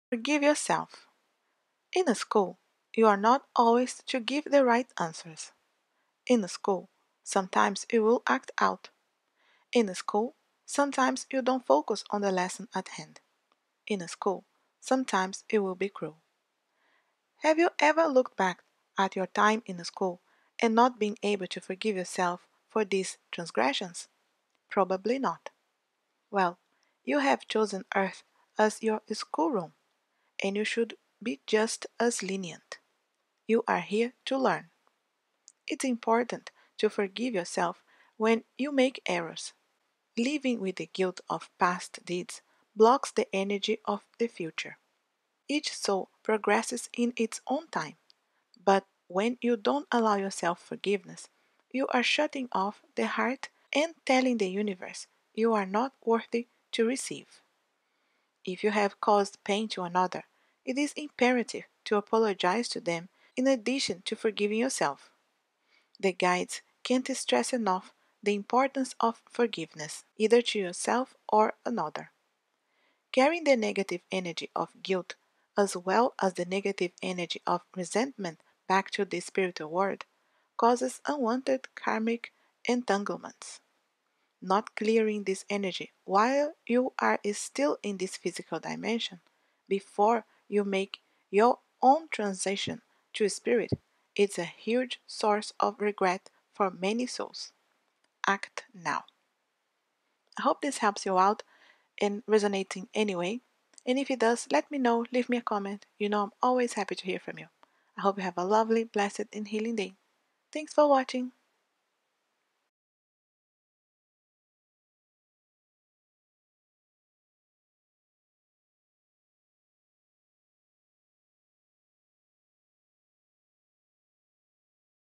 Forgive yourself. In a school, you are not always to give the right answers. In a school, sometimes you will act out. In a school, sometimes you don't focus on the lesson at hand. In a school, sometimes you will be cruel. Have you ever looked back at your time in a school and not been able to forgive yourself for these transgressions? Probably not. Well, you have chosen Earth as your schoolroom, and you should be just as lenient. You are here to learn. It's important to forgive yourself when you make errors. Living with the guilt of past deeds blocks the energy of the future. Each soul progresses in its own time, but when you don't allow yourself forgiveness, you are shutting off the heart and telling the universe you are not worthy to receive. If you have caused pain to another, it is imperative to apologize to them in addition to forgiving yourself. The guides can't stress enough the importance of forgiveness, either to yourself or another. Carrying the negative energy of guilt as well as the negative energy of resentment back to the spiritual world causes unwanted karmic entanglements. Not clearing this energy while you are still in this physical dimension before you make your own transition to spirit is a huge source of regret for many souls. Act now. I hope this helps you out and resonating anyway. And if it does, let me know, leave me a comment. You know I'm always happy to hear from you. I hope you have a lovely, blessed, and healing day. Thanks for watching.